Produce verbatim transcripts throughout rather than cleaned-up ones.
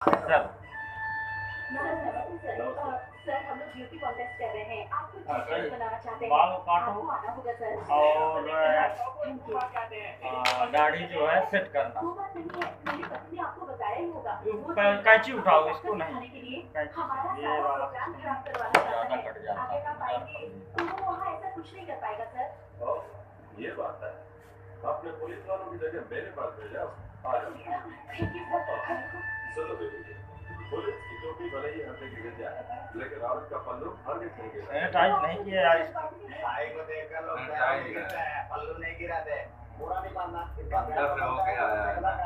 Sir sir हम लोग beauty contest कर रहे हैं। आप कुछ हाँ, वीडियो बनाना चाहते हैं? बाल काटो आपको आना होगा सर। और थैंक यू। आ, दाढ़ी जो है सेट करना। वो बात नहीं है, मेरी पत्नी ने आपको बताया ही होगा। कै- कैंची उठाओ, इसको नहीं खाने के लिए कैंची हमारा ये सारा वाला प्रोग्राम खराब करवाना चाहता ज्यादा है। कट जाता आगे ना पाएंगे है। तो वो वहाँ ऐसा कुछ नहीं कर पाएगा सर। ओ, ये बात है। आपने पुलिस वालों की जगह मेरे पास भेजा। आ जाओ। Thank you sir. सुनो बेटी, पुलिस की टोपी भले ही हर जगह गिर जाए, लेकिन औरत का पल्लू हर जगह गिर जाए। सैनिटाइज नहीं किया यार इसको। भाई को देखकर लोग पैर गिरते हैं, पल्लू नहीं गिराते। पूरा नहीं मानना। अंदर से होके आया है ना।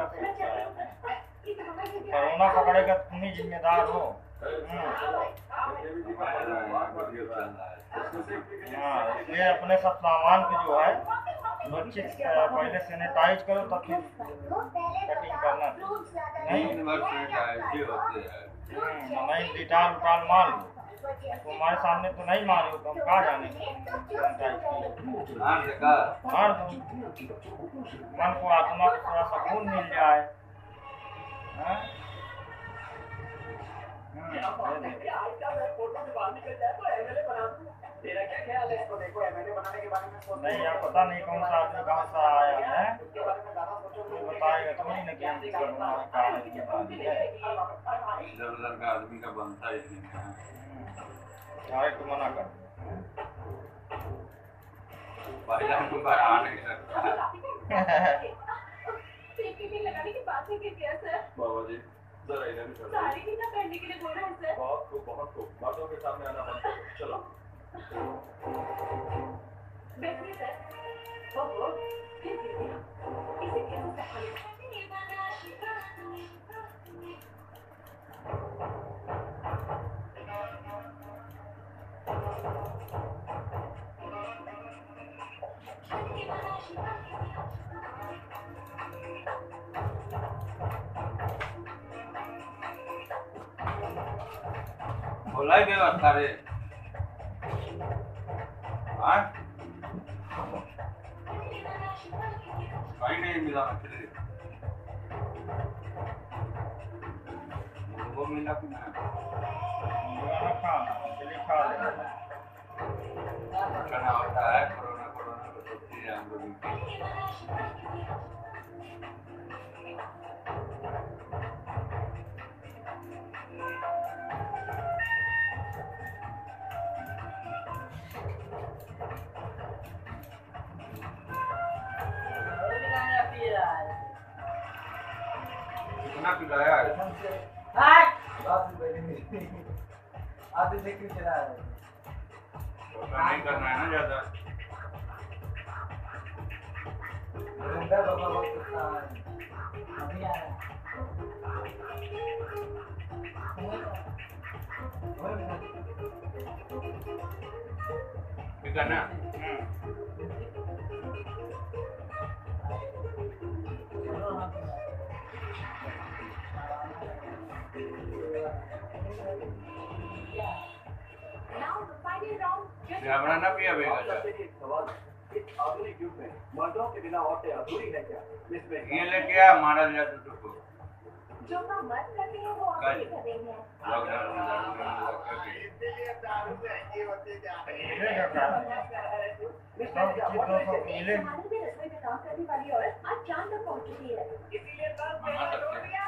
कोरोना पकड़ेगा तुम ही जिम्मेदार हो। हाँ, इसलिए अपने सब सामान को जो है अच्छे से पहले सैनिटाइज करो तब फिर कटिंग करना। नहीं नहीं डिटाल उटाल मार लो। तुम्हारे सामने तो नहीं मारे हो, तुम कहाँ जाने मार दो, मन को आत्मा को थोड़ा सुकून मिल जाए। हाँ? नहीं यार, पता नहीं कौन सा आदमी कहाँ से आया है, बताएगा तो नहीं ना कि हम कहाँ है। लड़का आदमी का बनता ही नहीं है। डायरेक्ट मना कर। पहला नंबर आ नहीं सकता। लगाने की बात ही क्या सर? बाबा जी, जरा इन्हें भी छोड़ो। साड़ी भी ना पहनने के लिए बोल रहे हैं सर। बहुत खूब, बहुत खूब। बातों के सामने आना बंद करो। चलो। बैठिए सर। ओहो, फिर गिर गया। इसे कैसे संभालें? बोला ही व्यवस्था रे। हाँ? कहीं नहीं मिला मछली। वो मिला कि नहीं? खाना होता है कोरोना कोरोना को सब चीजें हम लोग कितना पिलाया है? आधे से क्यों चला है? नहीं करना है ना ज्यादा। रंगा बाबा बहुत कुत्ता है। अभी आ रहा है। ठीक है ना? हमारा ना पिया बेगा इस आधुनिक युग में मर्दों के बिना औरतें अधूरी है क्या? इसमें ये लेके आ मारा जा तो को जो काम मर्द करते हैं वो औरतें भी कर रही हैं। लॉकडाउन में दारू करके इसलिए दारू महंगी होती जा रही है। जमाने में रसोई में काम करने वाली औरत आज चांद तक पहुंच चुकी है। इसीलिए मना सकते हैं।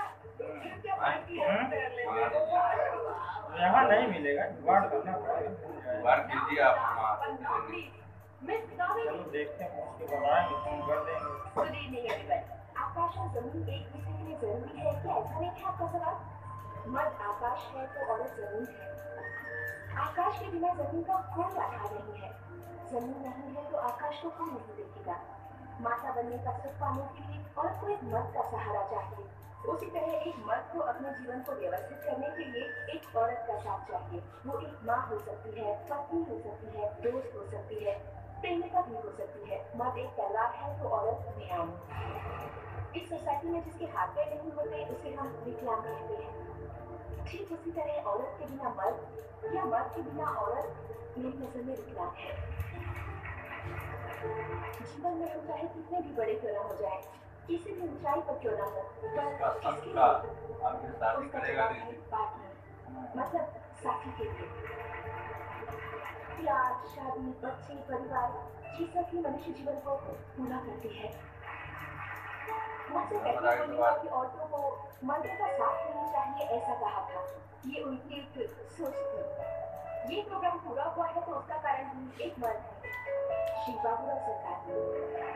यहाँ नहीं मिलेगा, जुगाड़ करना पड़ेगा। बार कीजिए आप हमारा चलो देखते हैं, उसके बताएंगे, फोन कर देंगे। Good evening everyone. आकाश और जमीन एक दूसरे के लिए जरूरी है क्या? ऐसा नहीं है आपका सवाल? मर्द आकाश है तो औरत जमीन है। आकाश के बिना जमीन का कोई आधार नहीं है। जमीन नहीं है तो आकाश को कोई नहीं देखेगा। माता बनने का सुख पाने के लिए औरत को एक मर्द का सहारा चाहिए। उसी तरह एक मर्द को अपने जीवन को व्यवस्थित करने के लिए एक औरत का साथ चाहिए। वो एक माँ हो सकती है, पत्नी हो सकती है, दोस्त हो सकती है, प्रेमिका भी हो सकती है। मर्द एक तलवार है तो औरत ध्यान। इस सोसाइटी में जिसके हाथ पैर नहीं होते उसे हम विकलांग कहते हैं। ठीक उसी तरह औरत के बिना मर्द या मर्द के बिना औरत मेरी नजर में विकलांग है। जीवन में हम चाहे कितने भी बड़े क्यों न हो जाए, किसी भी ऊंचाई पर क्यों ना हो, पर इसका इसके सबका लिए आपकी शादी उसका करेगा जवाब है नहीं पार्टनर, मतलब साथी के लिए। प्यार, शादी, बच्चे, परिवार, ये सब ही मनुष्य जीवन को पूरा करती है। मुझसे पहले बोलने वाली औरतों को मंत्र का साथ नहीं चाहिए ऐसा कहा था। ये उनकी एक सोच थी। ये प्रोग्राम पूरा हुआ है तो उसका कारण भी एक मर्द है, श्री बाबूराव सरकार।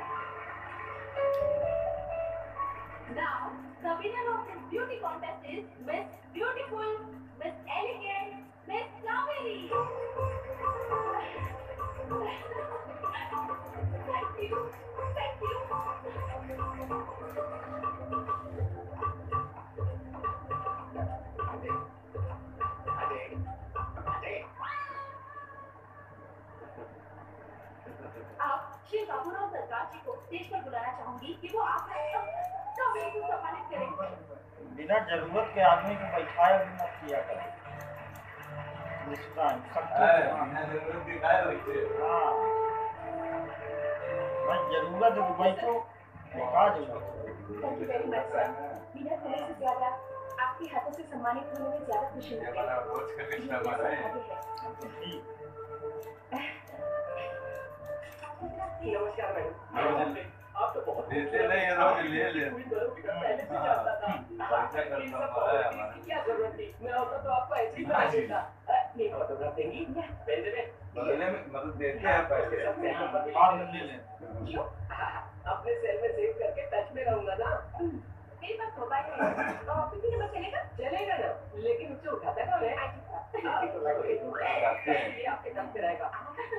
Now, the winner of this beauty contest is Miss Beautiful, Miss Elegant, Miss Kaveri. Thank you, thank you. आप श्री बाबूराव सरकार जी को स्टेज पर बुलाना चाहूंगी कि वो आप कावेरी को सम्मानित करें। बिना जरूरत के आदमी को बैठाया भी मत किया करें। निष्ठान, शक्ति है, हाँ। बिना जरूरत दिखाए वैसे। हाँ। भाई जरूरत है तो बैठो, क्या जरूरत है? Thank you very much sir. बिना कहने से ज्यादा आपके हाथों से सम्मानित होने में ज्यादा खुशी ये होती वाला है। रोज का ये कृष्णा मेरा बना है। सौभाग्य है। ठीक। नमस्कार मैडम। आप तो बहुत देते नहीं है तो ले ले। पहले से जानता था। पैसा करता है हमारा। क्या जरूरत थी? मेरा होता तो आपको ऐसे ही बना देता। एक ऑटोग्राफ देंगी? पेन दे दे। बदले में मतलब देते हैं पैसे। बाद में ले लें। क्यों? अपने सेल में सेव करके टच में रहूंगा ना। मेरे पास मोबाइल है। और पीपी नंबर चलेगा? चलेगा ना, लेकिन उससे उठाता कौन है? ये आपके दम पे रहेगा।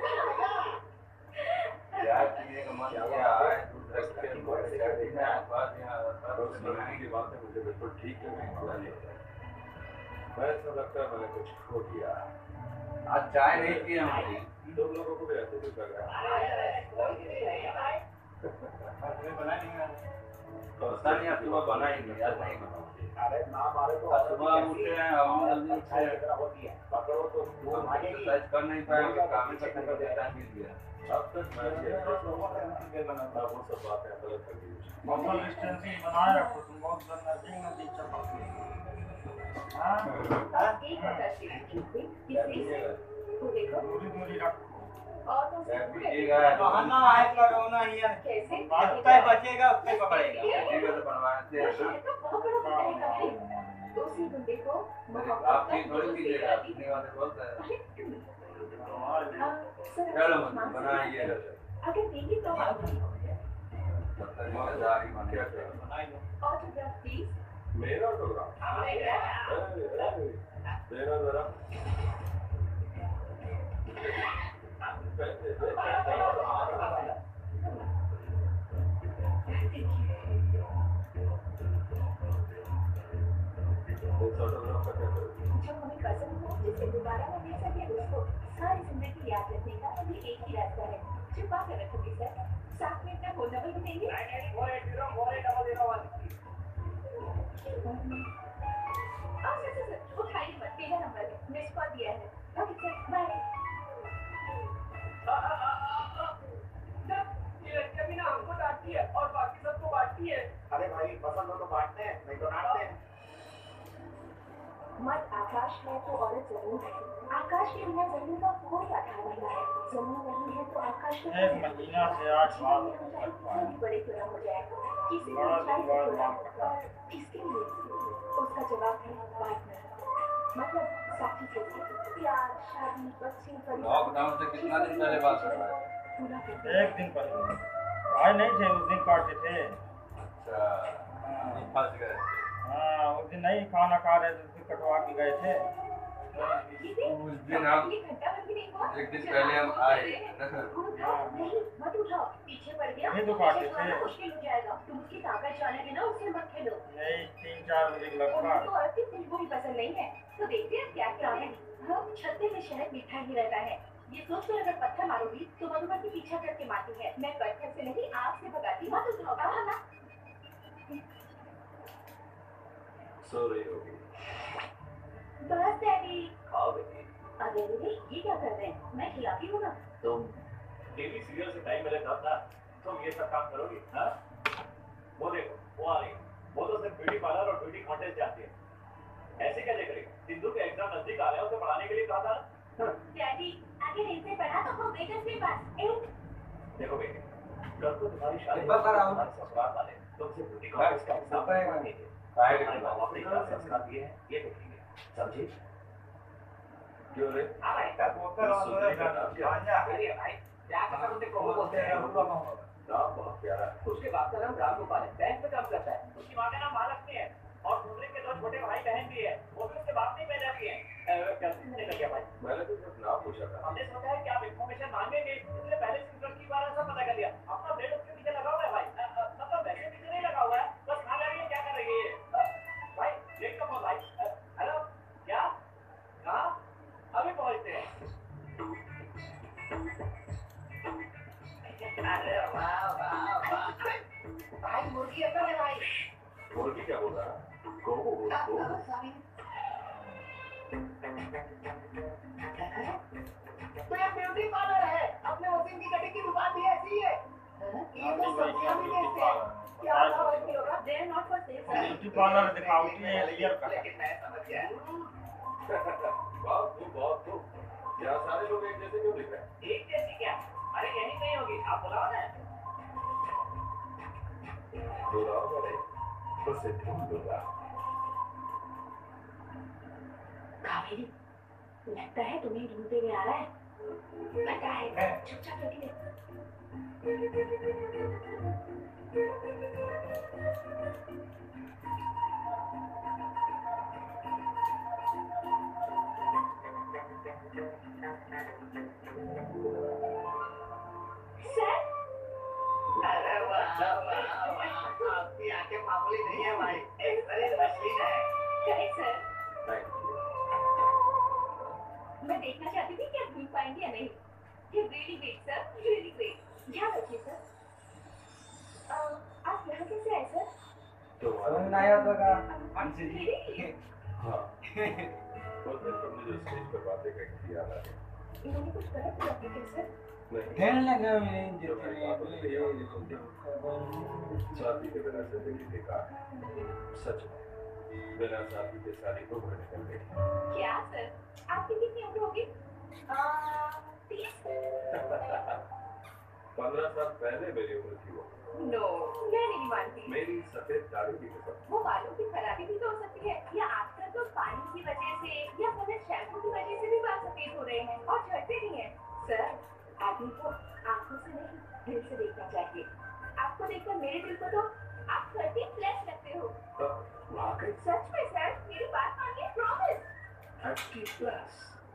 यार किसी का मन किया है दूध रख के पैसा देना है बाद यहाँ रोज बनाने की बात है मुझे बिल्कुल ठीक है नहीं पता नहीं मैं ऐसा लगता है मैंने कुछ खो दिया आज चाय नहीं पी हमारी दो लोगों को भी ऐसे भी लग रहा है बना नहीं पता नहीं अब सुबह बना ही नहीं आज नहीं बनाऊंगी अरे ना मारे तो सुबह उठे हैं हम जल्दी उठे हैं होती है पकड़ो तो वो हम भागेगी एक्सरसाइज कर नहीं पाएंगे काम ही करने का टाइम मिल गया अब तक मैं ये बनाता वो सब बातें गलत कर दी सोशल डिस्टेंसिंग बनाए रखो, तुम बहुत नजदीक नजदीक चलो। हाँ? अब एक और तस्वीर खींचते, किसी से तो देखो दूरी दूरी रखो। और तो मैं सब पीएगा बहाना है लगाना ही है। कैसे? जितना बचेगा उतना पकड़ेगा। पीएगा तो बनवाए थे ये तो बहुत बड़ा पकड़ेगा भाई। तो उसी गुंडे को आप की थोड़ी कीजिएगा अपने वाले बोलते हैं चलो मतलब बनाइए अगर देंगे तो आप जिम्मेदारी बन गया ऑटोग्राफ प्लीज। मेरा ऑटोग्राफ मेरा जरा ऑटोग्राफ का क्या करूं जो हमें पसंद हो जिसे दोबारा न देख सके उसको सारी जिंदगी याद रखने का अभी एक ही रास्ता है। छुपा कर रखोगे सर, साथ में अपना फोन नंबर भी देंगे। हाँ सर सर सर उठाइए मत, मेरा नंबर है, मिस कॉल दिया है। Okay sir bye. ये लड़कियां भी ना हमको डांटती है और बाकी सबको बांटती है। अरे भाई पसंद हो तो बांटते हैं, नहीं तो डांटते हैं। मर्द आकाश है तो औरत जमीन है। आकाश के बिना जमीन का कोई आधार नहीं है। जमीन नहीं है तो आकाश का एक महीना से आज बात हो जाए, कर पाए। कोई बड़े क्यों ना हो जाए, किसी बड़ा ऊंचाई दिन पर बाद क्यों ना बात हो, कर पर किसके लिए? उसका जवाब है पार्टनर, मतलब साथी के लिए। प्यार, शादी, बच्चे, परिवार, लॉकडाउन से कितना दिन पहले बात कर रहा है पूरा करते हैं। एक दिन पहले भाई नहीं थे, उस दिन काटे थे। अच्छा हम फंस गए हाँ उस दिन नहीं खाना खा रहे थे, फिर कटवा के गए थे। उस दिन हम एक घंटा भर भी नहीं हुआ। एक दिन पहले हम आए उठाओ, नहीं मत उठाओ, पीछे पड़ गया ये तो काटे पीछे छुड़ाना थे। मुश्किल हो जाएगा। तुम उसकी ताकत जाने बिना उससे मत खेलो। यही तीन चार बजे लगता उन्हें तो औरत की खुशबू ही पसंद नहीं है, तो देखते हैं क्या क्या है। हम छत्ते में शहद मीठा ही रहता है, ये सोचकर अगर पत्थर मारोगी तो मधुमक्खी पीछा करके मारती है। मैं पत्थर से नहीं आग से भगाती। मत उठाओ, कहा ना। सो रही होगी बस डैडी। खाओ बेटी अरे रे ये क्या कर रहे हैं? मैं खिलाती हूँ ना। तुम टीवी सीरियल से टाइम मिले तब ना तुम ये सब काम करोगी हाँ वो देखो वो आ रही है। वो तो सिर्फ ब्यूटी पार्लर और ब्यूटी कॉन्टेस्ट जाती है। ऐसे क्या देख रही? सिंधु के एग्जाम नजदीक आ रहे हैं, उसे पढ़ाने के लिए कहा था ना। डैडी अगर इनसे पढ़ा तो वो वेटर्स के पास एक देखो बेटे, कल को तुम्हारी शादी डिब्बा कराओ। तुम्हारे ससुराल वाले तुमसे ब्यूटी कॉन्टेस्ट का हिसाब डिब्बा है। मांगेंगे। काय तुम्हारे माँ बाप ने क्या संस्कार दिए हैं ये देखेंगे, समझे? क्यों रे? हाँ भाई। क्या बोलते रहो सुंदरी का नाम क्या? आजा अरे भाई क्या कसम उसे कोको बोलते हैं। नाम बहुत प्यारा है। उसके बाप का नाम राम गोपाल है, बैंक में काम करता है। उसकी माँ का नाम महालक्ष्मी है और सुंदरी के दो छोटे भाई बहन भी है, वो भी उसके बाप ने पैदा किए हैं। क्या निकल गया भाई? मैंने तो सिर्फ नाम पूछा था। हमने सोचा है कि आप इन्फॉर्मेशन मांगेंगे, इसलिए पहले से लड़की बारे सब पता कर लिया। अपना ब्रेड उसके पीछे लगा हुआ है भाई। अ, अ, मतलब वैसे पीछे नहीं लगा हुआ है, बस कहाँ जा रही है, क्या कर रही है? अ, भाई देख कब भाई? अ, हेलो क्या? कहाँ? अभी पहुँचते हैं। अरे वाह वाह वाह भाई, मुर्गी अंदर है भाई। मुर्गी क्या बोल रहा है? कोको बोल कोको। तो ये ब्यूटी पार्लर है, अपने वसीम की कटिंग की दुकान भी ऐसी है। ये तो सब्जियां भी बेचते हैं। क्या भाव रखती होगा? They are not for sale sir. Beauty parlour दिखावटी है रियल का लेकिन मैं समझ गया। बहुत खूब बहुत खूब। यहाँ सारे लोग एक जैसे क्यों दिख रहे हैं? एक जैसी क्या? अरे यही नहीं होगी, आप बुलाओ ना। बुलाओ बड़े, उसे ढूंढ दूंगा। कावेरी लगता है तुम्हें ढूंढते हुए आ रहा है। लगता है चुपचाप बैठिए। सर अरे वाह वाह वाह, आपकी आंखें मामूली नहीं है भाई, एक्सरेज मशीन है। Correct sir. Thank you. मैं देखना चाहती थी कि आप ढूंढ पाएंगे या नहीं। ये really great sir, really great. ध्यान रखिए सर। अ, आप यहाँ कैसे आए सर? तो समझ में आया तो का Really? हाँ। उस दिन तुमने जो स्टेज पर बातें कही थी याद आ गई? इन्होंने कुछ गलत किया क्या सर? नहीं। खेलने लगे मेरे जो मैं बातों में ये होती सुनती हूँ। शादी के बिना जिंदगी बेकार है। सच में बिना शादी के सारी उम्र निकल गई। क्या सर? आपकी कितनी उम्र होगी? अ, तीस? पंद्रह साल पहले मेरी उम्र थी वो। नो, मैं नहीं मानती। मेरी सफेद दाढ़ी की कसम। वो बालों की खराबी भी तो हो सकती है, या आजकल तो पानी की वजह से या गलत शैम्पू की वजह से भी बाल सफेद हो रहे हैं और झड़ते नहीं हैं। सर, आदमी को आंखों से नहीं दिल से देखना चाहिए। आपको देखकर मेरे दिल को तो आप थर्टी प्लस लगते हो। वाकई सच में सर, मेरी बात मानिए, प्रॉमिस। Thirty plus.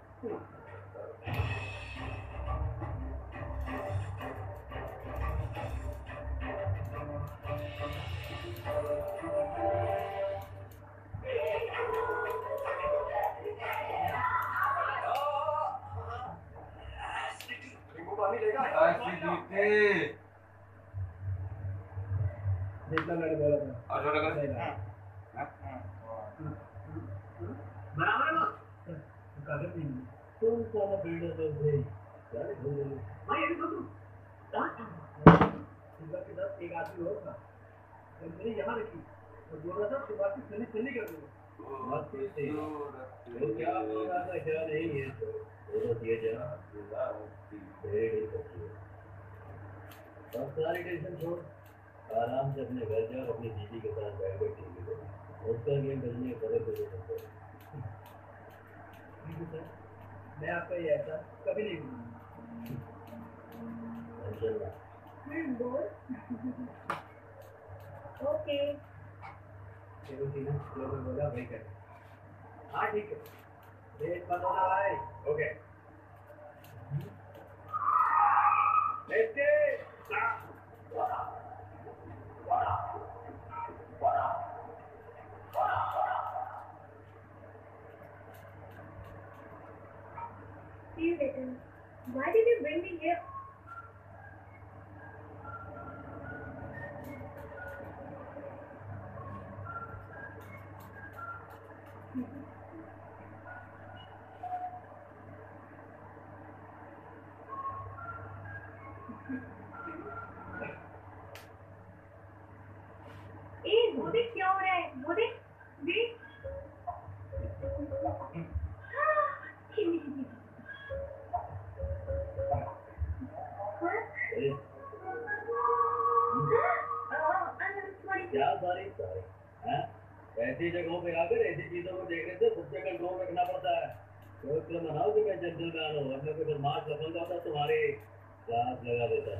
पानी लेगा? ऐसी जीते जितना मैंने बोला था और छोटा कर। बराबर ना? कागज नहीं तुम सारा बिल्डर तो भाई यार भूल गए भाई अभी तो तू सुबह के साथ एक आदमी होगा तो मेरी यहाँ रखी और बोल रहा था सुबह की सुनी सुनी कर दो बात तो सही वो क्या बोल रहा था क्या नहीं है तो वो तो दिए जा भेड़ ही करती है सब सारी टेंशन छोड़ आराम से अपने घर जाओ अपनी दीदी के साथ बैठ कर टीवी देखो उसका गेम बजने करे तो ये सकते सर मैं आपका ये ऐसा कभी नहीं भूलूंगा हम्म, बोल। ओके। चलो ठीक है जो मैं बोला वही कर हाँ ठीक है रेट मत होना भाई okay let's See you later. Why did you bring me here? वो देख क्या हो रहा है, वो देख देख। क्या बारिश है? ऐसी जगहों पे आकर ऐसी चीजों को देखने से खुद पे कंट्रोल रखना पड़ता है। तो इसलिए मनाओ कि मैं जेंटलमैन हूँ, अब मैं कोई बदमाश लफंगा होता तुम्हारे साथ लगा देता।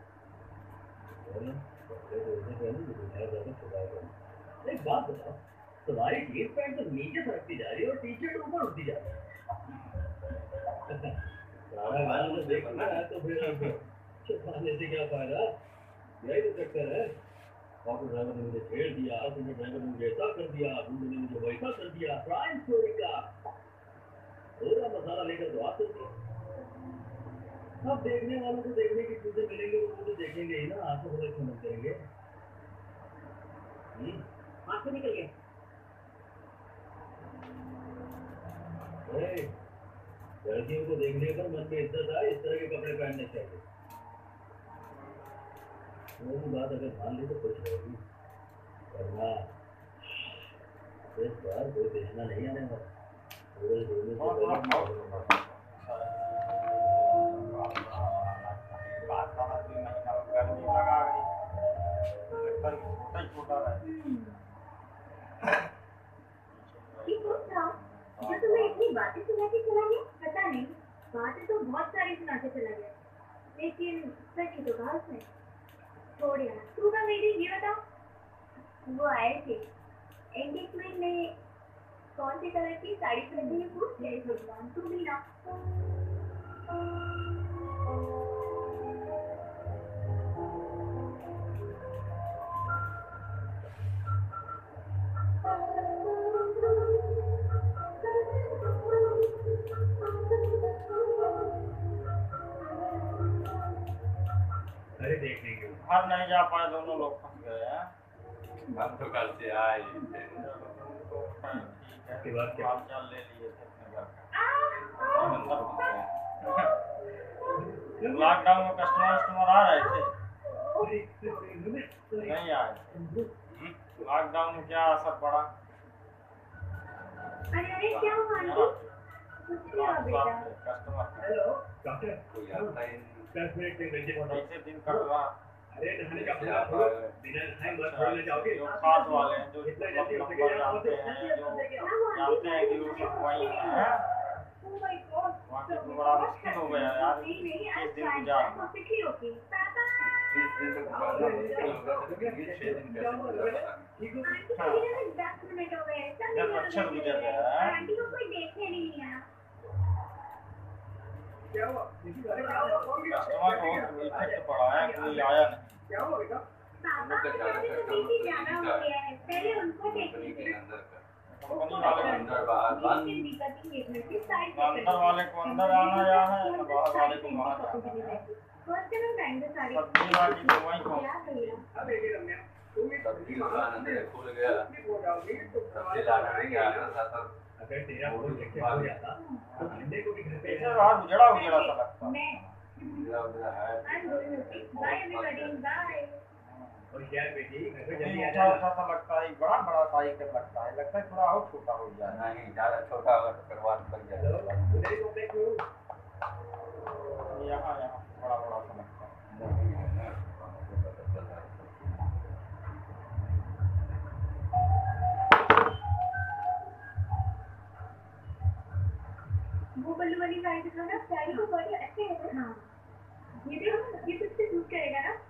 एक बात बताओ, तुम्हारी जीन्स पैंट तो नीचे सरकती जा रही है और टी शर्ट ऊपर उठती जा रही है। सारा गाना तो देखना है तो फिर छुपाने से क्या फायदा? यही तो चक्कर है। ऑटो ड्राइवर ने मुझे छेड़ दिया, ऑटो ड्राइवर ने मुझे ऐसा कर दिया, गुंडे ने मुझे वैसा कर दिया। क्राइम स्टोरी का पूरा मसाला लेकर तो आते थे। अब देखने वालों को देखने की चीजें मिलेंगे, वो तो देखेंगे ही ना, आंखों से समझ करेंगे। आंखों निकल गए। लड़कियों को देखने पर मन में इज्जत आए, इस तरह के कपड़े पहनने चाहिए। वो भी बात अगर मान ली तो खुश रहेगी, वरना इस बार कोई देखना नहीं आने वाला। पूरे बोलने से पहले गर्मी लगा गई, छोटा रहे। जो तुम्हें इतनी बातें सुना के चला गया, पता नहीं, बातें तो बहुत सारी सुना के चला गया, लेकिन सच ही तो कहा उसने। छोड़ यार, तू का मेरी ये बताओ, वो आए थे एंगेजमेंट में कौन सी कलर की साड़ी पहनी है? पूछ ले भगवान, तू भी ना। अरे देखने के घर नहीं जा पाए, दोनों लोग फंस गए हैं। हम तो कल से आए ही थे। ठीक है, उसके बाद क्या? हाल चाल ले लिए थे अपने घर का, अंदर फंस गए। लॉकडाउन में कस्टमर कस्टमर आ रहे थे, नहीं आए। लॉकडाउन में क्या असर पड़ा? अरे अरे क्या हुआ आंटी? कुछ नहीं हुआ बेटा। कस्टमर हेलो डॉक्टर, कोई आता ही नहीं। दस मिनट के बच्चे को कैसे दिन कट रहा? अरे नहाने का पूरा पूरा बिना नहाए मत छोड़ने जाओगे। जो खास वाले हैं, जो मतलब नंबर जानते हैं, जो जानते हैं कि वो सब वही हैं, Oh my God, वहाँ के तो बड़ा मुश्किल हो गया यार, किस दिन गुजारना। बीस दिन तक गुजारना मुश्किल होगा, तो ये छह दिन कैसे गुजारना? दस अक्षर गुजर गया है। आंटी को कोई देखने नहीं आया। क्या हुआ? कस्टमर को इफेक्ट पड़ा है, कोई आया नहीं। क्या हुआ बेटा? पापा को तो बीपी ज्यादा हो गया है, पहले उनको कंपनी देखिए। के अंदर का कंपनी वाले को अंदर बाहर बंद। अंदर वाले को अंदर आना या है, ना बाहर वाले को बाहर जाना है। सब्जी वाली तो वहीं को अब ये रम्या, तुम इस सब्जी दुकान अंदर खुल गया, सब्जी लाना नहीं आ रहा था तब। अगर तेरा वो देखे हो जाता तो अंडे को भी घर पे ऐसे बाहर उजड़ा उजड़ा सा लगता। उजला उजला है। और यार बेटी घर पे जल्दी जल्दी आ उठा जा। उठा सा लगता है, बड़ा बड़ा साइकिल लगता है, लगता है थोड़ा और छोटा हो जाए। नहीं ज्यादा छोटा होगा तो करवा लग हेलो जाएगा। उधर ही कॉम्प्लेक्स हो। यहाँ यहाँ बड़ा बड़ा सा लगता है। नहीं है ना, पता चल रहा है। वो बल्लू वाली साड़ी दिखाना, साड़ी को बड़ी अच्छे है ना। ये देखो, ये कुछ से सूट करेगा ना।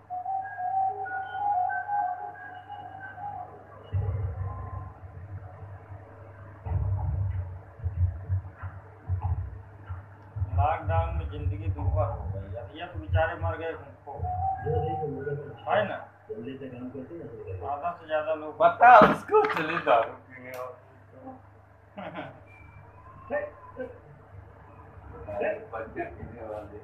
लॉकडाउन में जिंदगी दुर्भर हो गई। अब ये तो बेचारे मर गए उनको, जो नहीं तो मुझे तो है ना। जल्दी से काम करते हैं ना तो आधा से ज्यादा लोग बता उसको चले दारू पीने और बच्चे पीने वाले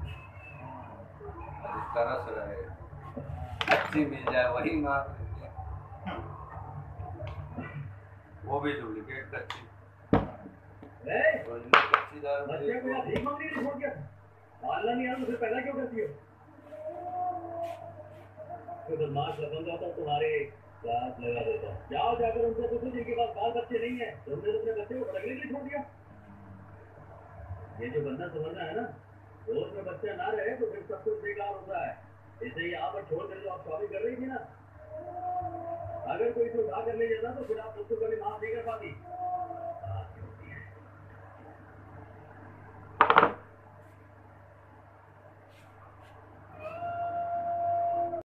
अरे तरस रहे, अच्छी मिल जाए वही मार लेते हैं। वो भी डुप्लीकेट कच्ची, ए ओरिजिनल कच्ची दारू बच्चे को यार भीख मांगने के लिए छोड़ दिया। पालना नहीं आता तो फिर पैदा क्यों करती हो? कोई बदमाश लफंगा होता तुम्हारे बात लगा देता हूँ। जाओ जाकर उनसे पूछो जिनके पास बाल बच्चे नहीं है, तुमने तो अपने बच्चे को भटकने के लिए छोड़ दिया। ये जो बंदा समझना है ना, रोज में बच्चा ना रहे तो फिर सब कुछ बेकार होता है। इसे यहाँ पर छोड़ कर जो आप शॉपिंग कर रही थी ना, अगर कोई तो उठा कर ले जाता तो फिर आप उसको कभी माफ नहीं कर पाती।